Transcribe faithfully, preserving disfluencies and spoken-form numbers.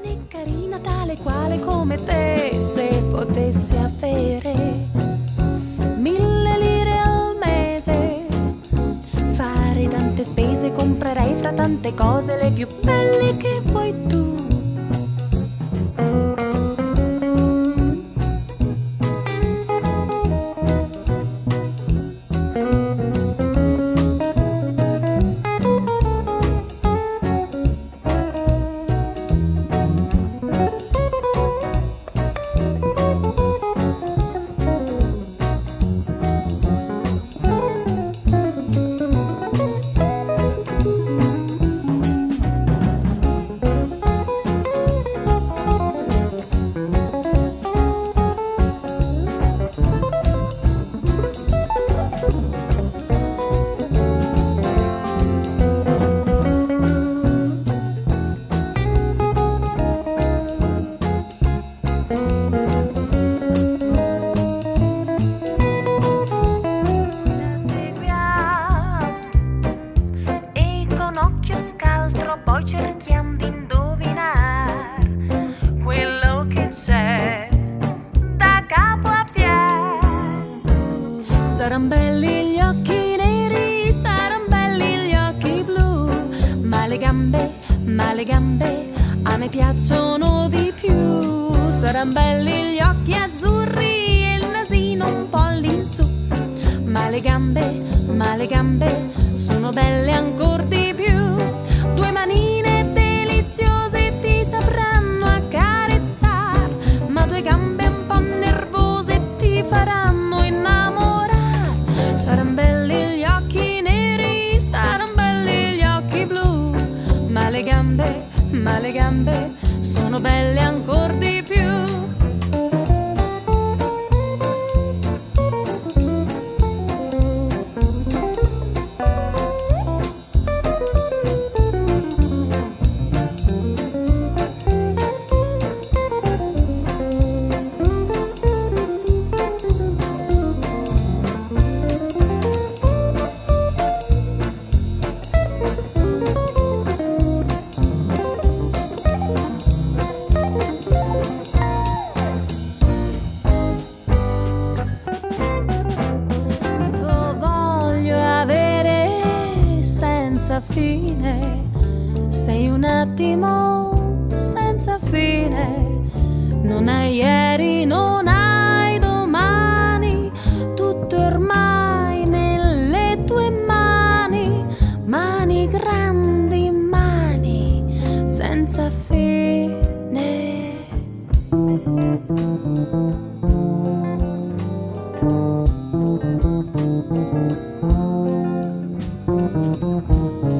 giovane, carina, tale quale come te, se potessi avere mille lire al mese, fare tante spese, comprerei fra tante cose le più belle che vuoi tu. Saran belli gli occhi neri, saran belli gli occhi blu, ma le gambe, ma le gambe a me piacciono di più. Saran belli gli occhi azzurri e il nasino un po' all'insù, ma le gambe, ma le gambe sono belle ancor di più. Due manine deliziose ti sapranno accarezzar, ma due gambe un po' nervose ti faranno innamorare. Saran belli gli occhi neri, saran belli gli occhi blu, ma le gambe, ma le gambe sono belle ancor di più. Senza fine, sei un attimo senza fine, non hai ieri, non hai domani, tutto ormai nelle tue mani, mani grandi, mani senza fine. Thank you.